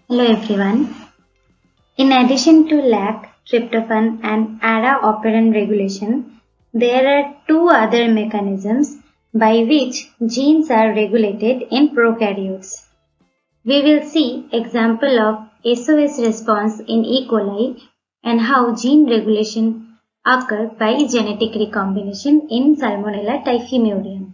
Hello everyone. In addition to lac, tryptophan and ADA operand regulation, there are two other mechanisms by which genes are regulated in prokaryotes. We will see example of SOS response in E. coli and how gene regulation occur by genetic recombination in Salmonella typhimurium.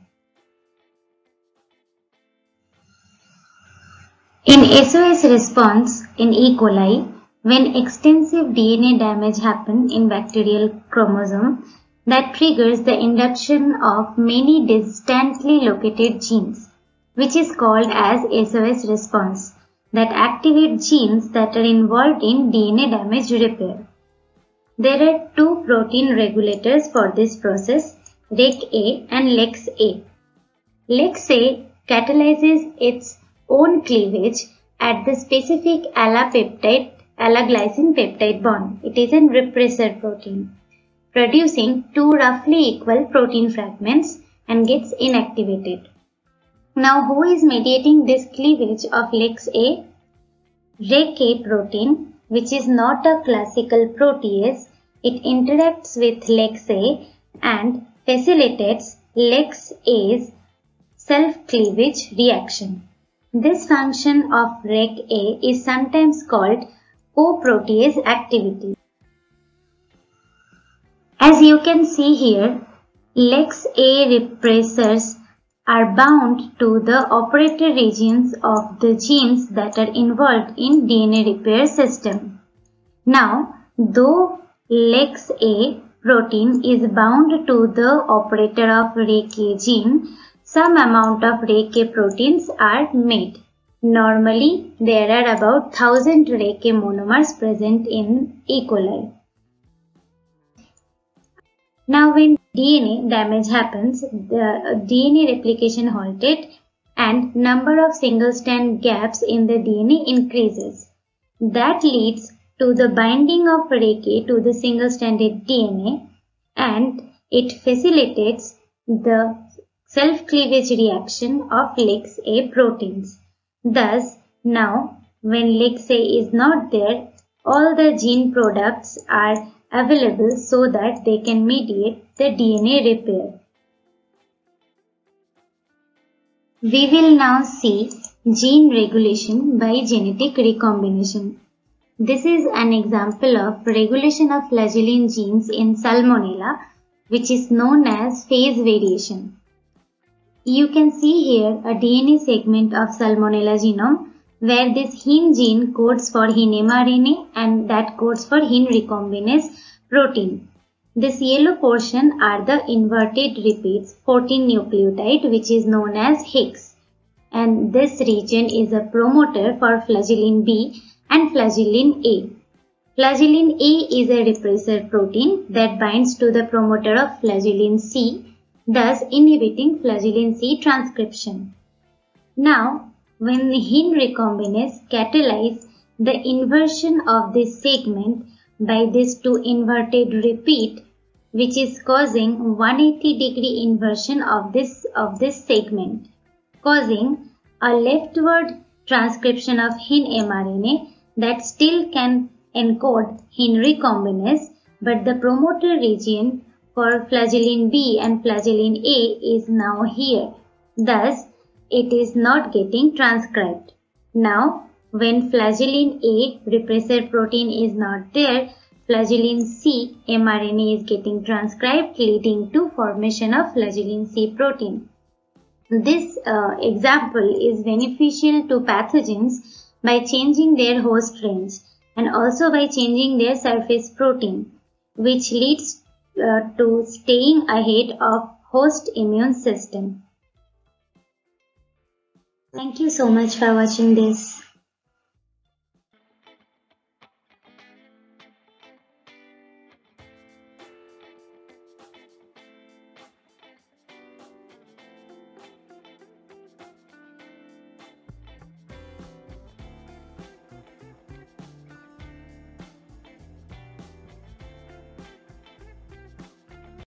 In SOS response in E. coli, when extensive DNA damage happens in bacterial chromosome, that triggers the induction of many distantly located genes, which is called as SOS response, that activate genes that are involved in DNA damage repair. There are two protein regulators for this process, REC-A and LEX-A. LEX-A catalyzes its own cleavage at the specific alaglycine peptide bond. It is a repressor protein, producing two roughly equal protein fragments and gets inactivated. Now, who is mediating this cleavage of LEX-A? REC-A protein, which is not a classical protease. It interacts with LEX-A and facilitates LEX-A's self-cleavage reaction. This function of REC-A is sometimes called coprotease activity. As you can see here, LEX-A repressors are bound to the operator regions of the genes that are involved in DNA repair system. Now, though LEX-A protein is bound to the operator of REC-A gene, some amount of REC-A proteins are made. Normally, there are about 1000 REC-A monomers present in E. coli. Now, when DNA damage happens, the DNA replication halted and number of single-strand gaps in the DNA increases. That leads to the binding of REC-A to the single-stranded DNA, and it facilitates the self-cleavage reaction of LEX-A proteins. Thus, now when LEX-A is not there, all the gene products are available so that they can mediate the DNA repair. We will now see gene regulation by genetic recombination. This is an example of regulation of flagellin genes in Salmonella, which is known as phase variation. You can see here a DNA segment of Salmonella genome where this HIN gene codes for HIN mRNA and that codes for HIN recombinase protein. This yellow portion are the inverted repeats 14 nucleotide, which is known as HICS, and this region is a promoter for flagellin B and flagellin A. Flagellin A is a repressor protein that binds to the promoter of flagellin C, thus inhibiting flagellin C transcription. Now, when the HIN recombinase catalyze the inversion of this segment by this two inverted repeat, which is causing 180-degree inversion of this segment, causing a leftward transcription of HIN mRNA that still can encode HIN recombinase, but the promoter region for flagellin B and flagellin A is now here. Thus, it is not getting transcribed. Now, when flagellin A repressor protein is not there, flagellin C mRNA is getting transcribed, leading to formation of flagellin C protein. This example is beneficial to pathogens by changing their host range and also by changing their surface protein, which leads to staying ahead of host immune system. Thank you so much for watching this.